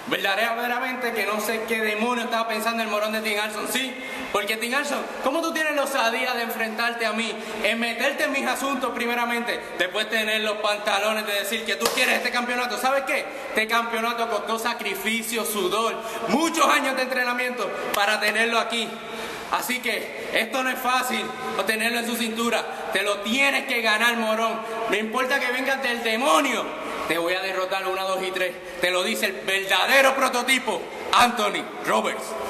Verdaderamente que no sé qué demonio estaba pensando el morón de Tim Alson, sí, porque Tim Alson, ¿cómo tú tienes la osadía de enfrentarte a mí, en meterte en mis asuntos primeramente, después tener los pantalones de decir que tú quieres este campeonato? ¿Sabes qué? Este campeonato costó sacrificio, sudor, muchos años de entrenamiento para tenerlo aquí. Así que esto no es fácil tenerlo en su cintura, te lo tienes que ganar, morón. No importa que vengas del demonio, te voy a derrotar 1, 2 y 3. Te lo dice el verdadero prototipo, Anthony Roberts.